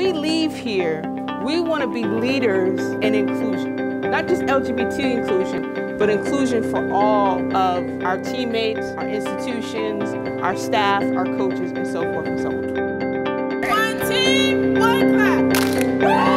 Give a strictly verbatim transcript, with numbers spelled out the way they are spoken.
we leave here, we want to be leaders in inclusion. Not just L G B T inclusion, but inclusion for all of our teammates, our institutions, our staff, our coaches, and so forth and so on. One team, one clap.